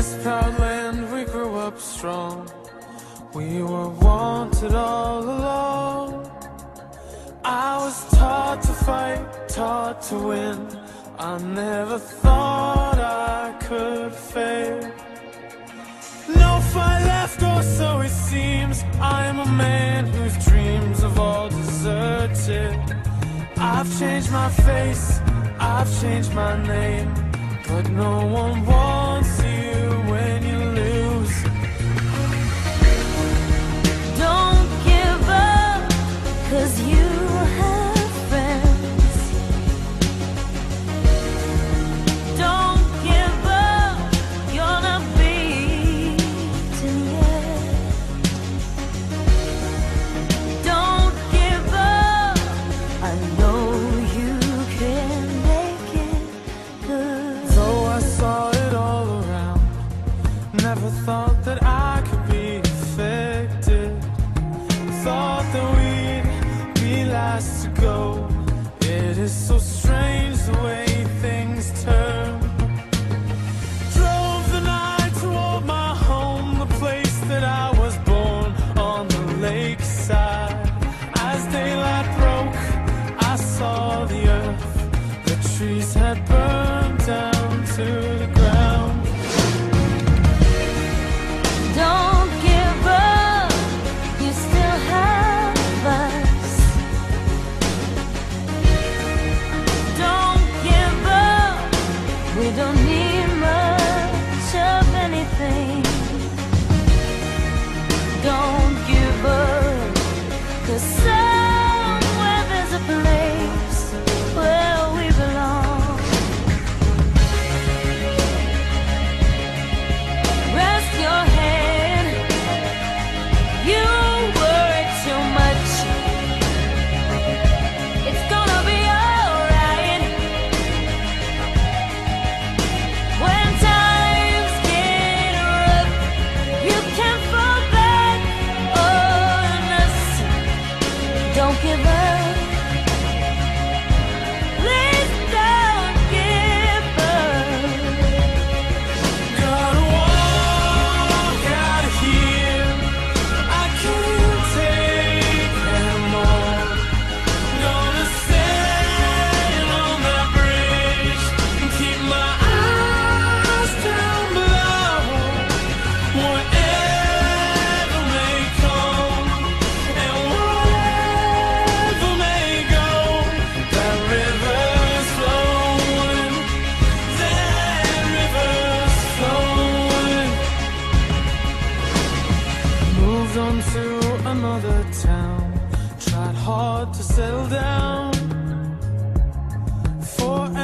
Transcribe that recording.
this proud land we grew up strong. We were wanted all along. I was taught to fight, taught to win. I never thought I could fail. No fight left, or so it seems. I'm a man whose dreams have all deserted. I've changed my face, I've changed my name, but no one wants you when you lose. Don't give up, 'cause you have friends. Don't give up, you're not beaten yet. Don't give up, I know you can make it good. Though I saw it all around, never thought that I could be affected. Thought that we'd be last to go. It is so strange the way things turn. Drove the night toward my home, the place that I was born, on the lakeside. As daylight broke, I saw the earth. The trees had burned down to the ground. Don't give up, you still have us. Don't give up, we don't need much of anything. Don't give up, 'cause somewhere there's a place where we belong. Rest your head, you worry too much. It's gonna be alright. When times get rough, you can fall back on us. Don't give up, please don't give up. Gotta walk out of here, I can't take anymore. Gonna stand on that bridge and keep my eyes down below. Whatever may come and whatever may go, that river's flowing, that river's flowing. Moved on to another town, tried hard to settle down. For